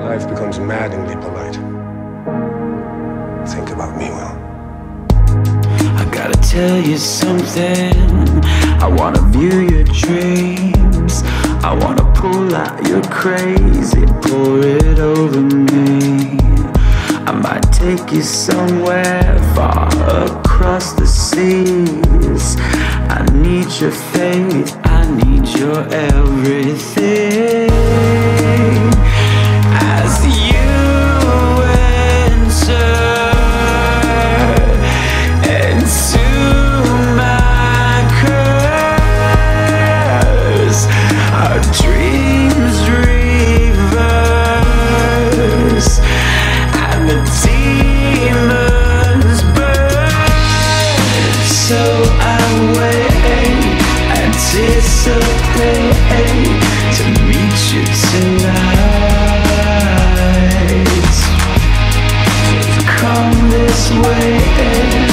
life becomes maddeningly polite. Think about me, Will. I gotta tell you something. I wanna view your dreams. I wanna pull out your crazy, pour it over me. I might take you somewhere far across the seas. I need your faith, I need your everything. As you enter into my curse, our dreams reverse and the demons burn. So I wait, anticipate to meet you tonight. Come this way.